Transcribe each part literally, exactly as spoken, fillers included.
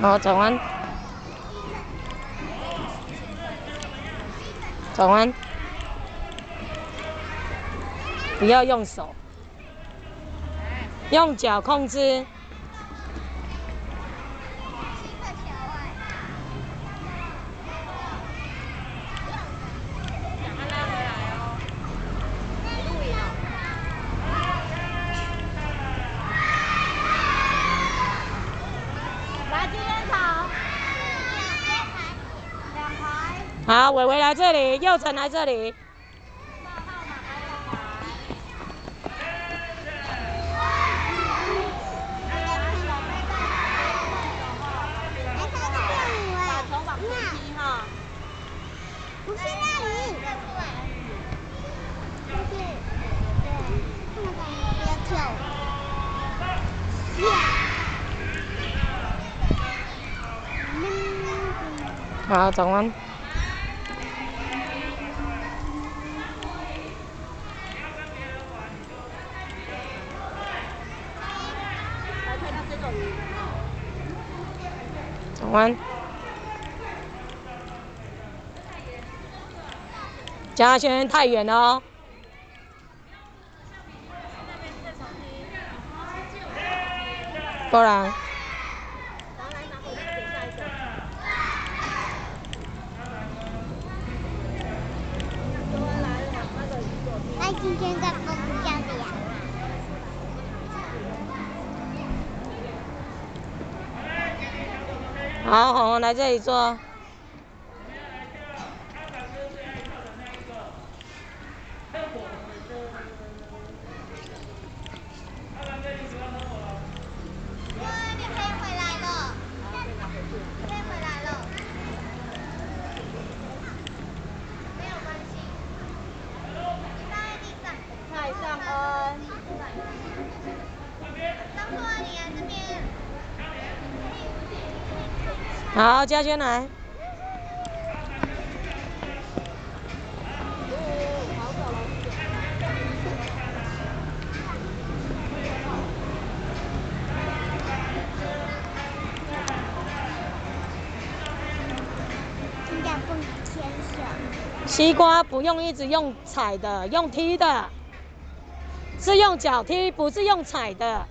好，转弯，转弯，不要用手，用脚控制。好，伟伟来这里，佑成来这里。 不是那里，就是对，那个不要跳。 好，转弯。转弯。嘉轩太远了哦。不然。 那今天在公不这样的呀？ 好，红红来这里坐。好，嘉轩来。 现在不能牵手。 西瓜不用一直用踩的，用踢的，是用脚踢，不是用踩的。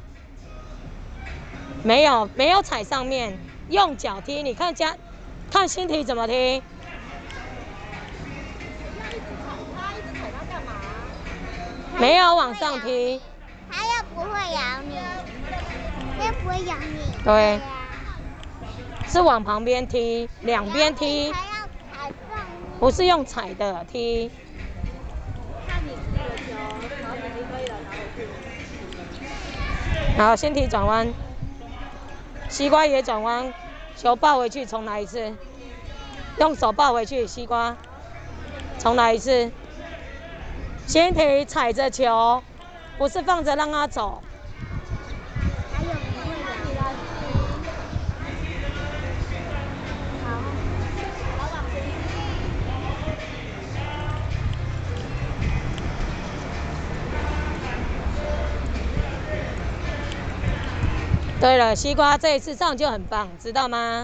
没有，没有踩上面，用脚踢。你看家，看新体怎么踢。没有往上踢。 它又不会咬你，它又不会咬你。 对。是往旁边踢，两边踢。不是用踩的踢。 看你踢的球，好，你踢可以了，拿回去。好，先踢转弯。西瓜也转弯，球抱回去，重来一次。用手抱回去，西瓜。重来一次。先踢踩着球，不是放着让它走。 还有不会的，你来踢。好，好往前。 对了，西瓜这一次上就很棒，知道吗？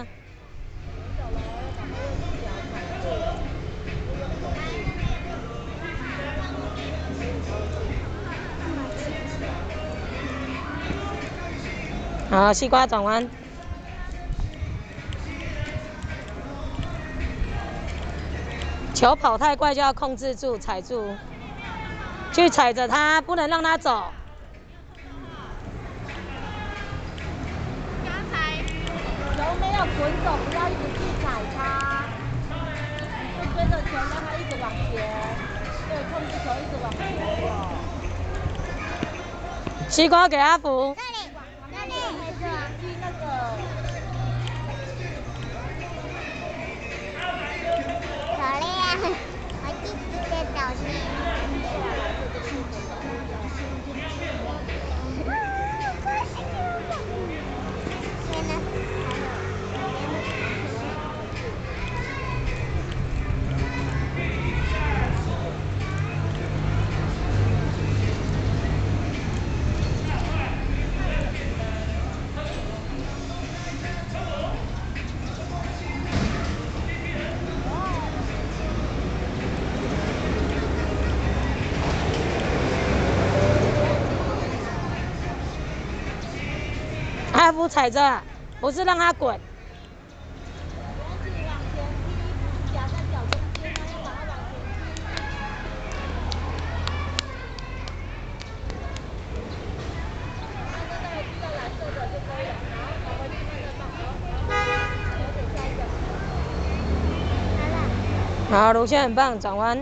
好，西瓜转弯。球跑太快就要控制住，踩住，去踩着它，不能让它走。 刚才球没有滚走，不要一直去踩它，就追着球让它一直往前，对，控制球一直往前走。 西瓜给阿福。 那里，那里，那个， 那个。 好嘞呀，我一直在找你。 住踩着，不是让它滚。好，路线很棒，转弯。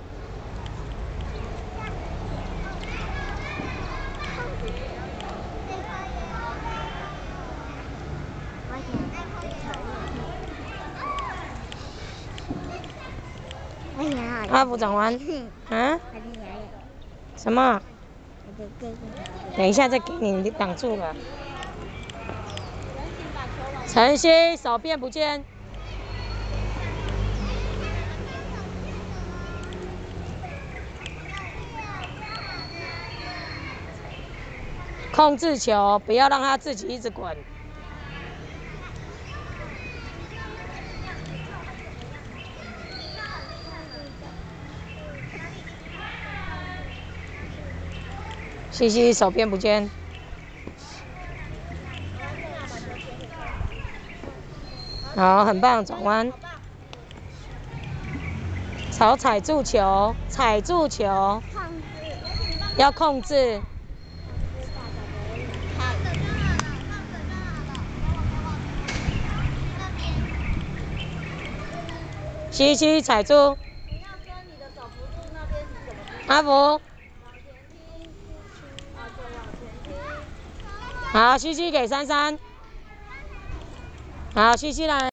哎呀， 阿福转弯。啊？什么？等一下再给你，你挡住了。晨曦，手变不见。控制球，不要让它自己一直滚。西西手变不见。好，很棒，转弯。朝踩住球，踩住球，要控制。西西踩住。 你要说你的手扶住那边是怎么？ 阿福。 往前踢，啊，就往前踢。 好，西西给珊珊。好，西西来。